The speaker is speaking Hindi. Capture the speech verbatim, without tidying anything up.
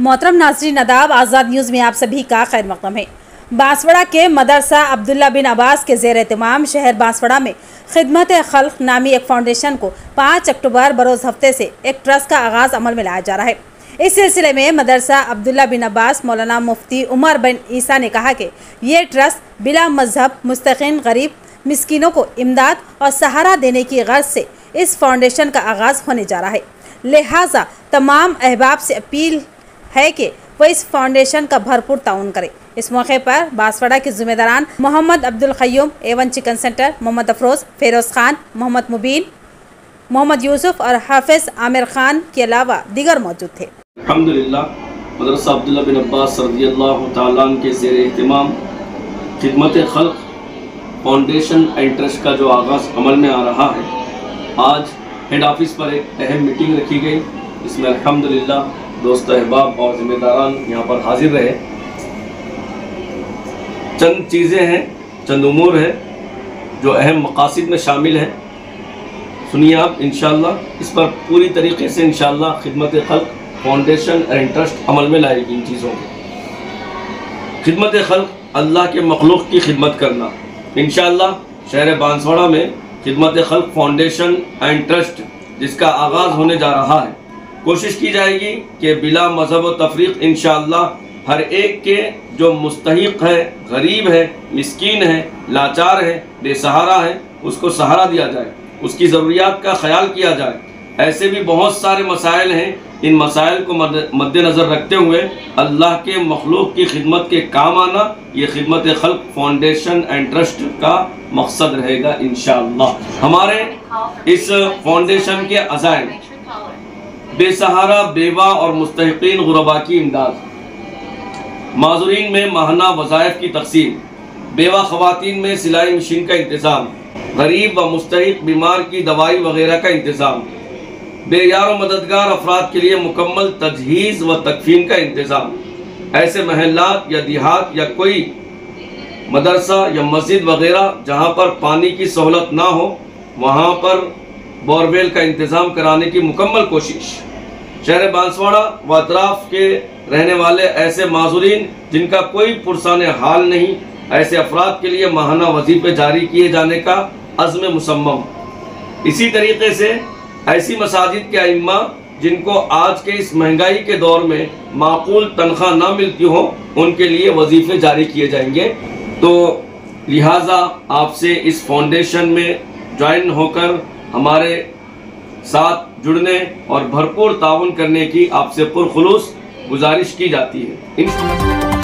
मोहतरम नाज़रीन, नदाब आज़ाद न्यूज़ में आप सभी का खैर मक़दम है। बांसवाड़ा के मदरसा अब्दुल्ला बिन अब्बास के ज़ेर एहतमाम शहर बांसवाड़ा में खिदमत खल्क़ नामी एक फाउंडेशन को पाँच अक्टूबर बरोज़ हफ्ते से एक ट्रस्ट का आगाज़ अमल में लाया जा रहा है। इस सिलसिले में मदरसा अब्दुल्ला बिन अब्बास मौलाना मुफ्ती उमर बिन ईसा ने कहा कि ये ट्रस्ट बिला मजहब मुस्तकीन गरीब मिस्किनों को इमदाद और सहारा देने की गर्ज से इस फाउंडेशन का आगाज़ होने जा रहा है। लिहाजा तमाम अहबाब से अपील है कि वह इस फाउंडेशन का भरपूर ताउन करे। इस मौके पर बांसवाड़ा के ज़िम्मेदारान Mohammad Abdul Qayyum, A one chicken centre, Mohammad Afroz, Feroz Khan, Mohammad Mubeen, Mohammad Yusuf और हाफिज़ आमिर खान के अलावा दीगर मौजूद थे। अल्हम्दुलिल्लाह, मदरसा अब्दुल्ला बिन अब्बास रज़ियल्लाहु ताला अन्हु के ज़ेर एहतिमाम खिदमत खल्क़ फाउंडेशन एंड ट्रस्ट का जो आगाज़ अमल में आ रहा है, आज हेड ऑफिस पर एक अहम मीटिंग रखी गई। इसमें अल्हम्दुलिल्लाह दोस्त अहबाब और ज़िम्मेदारान यहाँ पर हाजिर रहे। चंद चीज़ें हैं, चंद उमूर है जो अहम मकासिद में शामिल हैं। सुनिए आप, इंशाअल्लाह इस पर पूरी तरीके से इंशाअल्लाह Khidmat Khalq foundation and trust अमल में लाएगी। इन चीज़ों को खिदमत खल्क़ अल्लाह के मखलूक की खिदमत करना। इंशाअल्लाह शहर बांसवाड़ा में खिदमत खल्क़ फाउंडेशन एंड ट्रस्ट जिसका आगाज़ होने जा रहा है, कोशिश की जाएगी कि बिला मज़हब व तफरीक़ इंशाअल्लाह हर एक के जो मुस्तहिक़ है, गरीब है, मिस्कीन है, लाचार है, बेसहारा है, उसको सहारा दिया जाए, उसकी ज़रूरियात का ख्याल किया जाए। ऐसे भी बहुत सारे मसाइल हैं, इन मसाइल को मद्देनज़र रखते हुए अल्लाह के मखलूक की खिदमत के काम आना, ये खिदमत खल्क़ फाउंडेशन एंड ट्रस्ट का मकसद रहेगा इंशाअल्लाह। हमारे इस फाउंडेशन के अज़ाइम बेसहारा, बेवा और मुस्तहिक़ीन गुरबा की इमदाद, माज़ूरीन में माहाना वज़ाइफ की तक़सीम, बेवा ख़वातीन में सिलाई मशीन का इंतज़ाम, गरीब व मुस्तहिक़ बीमार की दवाई वगैरह का इंतज़ाम, बेयार व मददगार अफराद के लिए मुकम्मल तजहीज़ व तकफ़ीन का इंतज़ाम। ऐसे महल्लात या देहात या कोई मदरसा या मस्जिद वगैरह जहाँ पर पानी की सहूलत ना हो, वहाँ पर बोरवेल का इंतज़ाम कराने की मुकम्मल कोशिश। शहर बांसवाड़ा व अतराफ़ के रहने वाले ऐसे माज़ूरीन जिनका कोई पुरसान हाल नहीं, ऐसे अफराद के लिए माहाना वजीफ़े जारी किए जाने का अज़्म मुसम्मम। इसी तरीके से ऐसी मसाजिद के अइम्मा जिनको आज के इस महंगाई के दौर में माकूल तनख्वाह ना मिलती हो, उनके लिए वजीफ़े जारी किए जाएंगे। तो लिहाजा आपसे इस फाउंडेशन में ज्वाइन होकर हमारे साथ जुड़ने और भरपूर ताउन करने की आपसे पुरखुलूस गुजारिश की जाती है।